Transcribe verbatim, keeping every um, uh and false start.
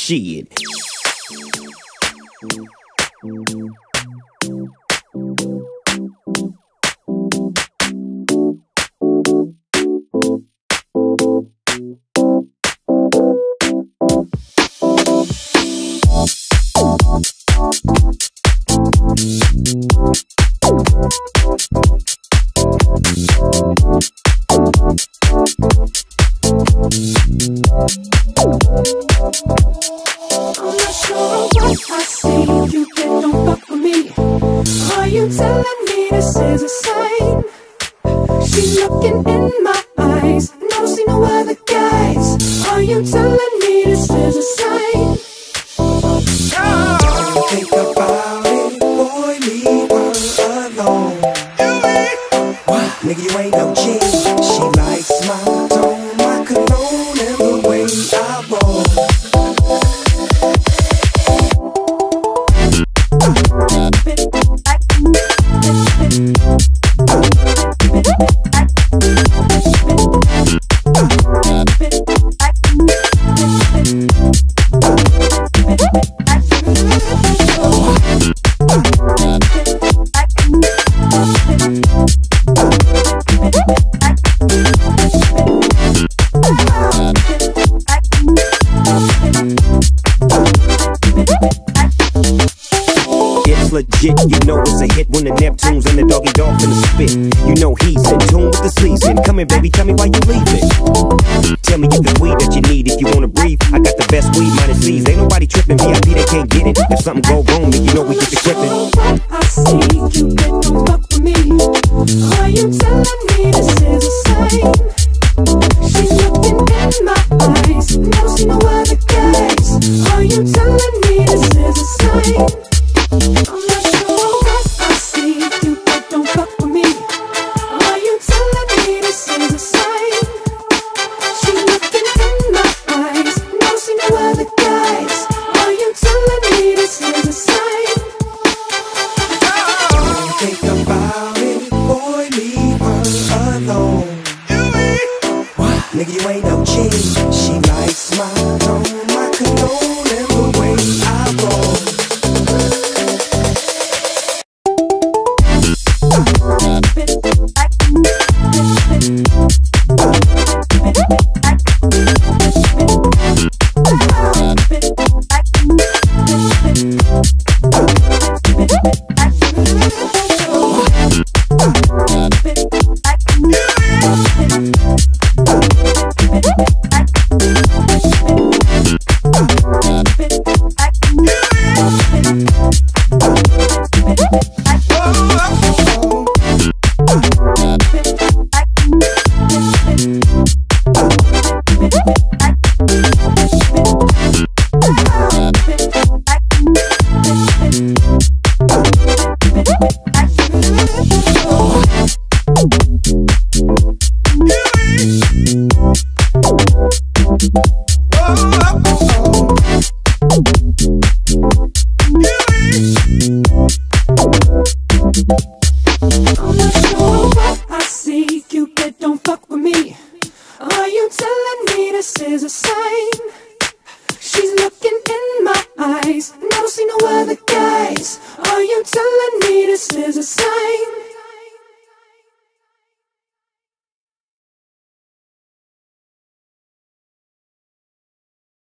shit. Legit, you know it's a hit when the Neptunes and the doggy dog finna spit. You know he's in tune with the season. Come in, baby, tell me why you leaving. Tell me if the weed that you need, if you wanna breathe. I got the best weed, minus C's. Ain't nobody tripping, V I P, they can't get it. If something go wrong, then you know we get the gripping. I see you, but don't fuck with me. Are you telling me this is a sign? She's looking in my eyes, never seen no other guys. Are you telling me this is a sign? I'm not sure what I see, you but don't fuck with me. Are you telling me this is a sign? She's looking in my eyes, never seen no other guys. Are you telling me this is a sign? Don't think about it, boy, leave her alone. What? Nigga, you ain't no G. She likes my tone, my cologne, and the way I roll. Is a sign. She's looking in my eyes, never seen no other guys. Are you telling me this is a sign?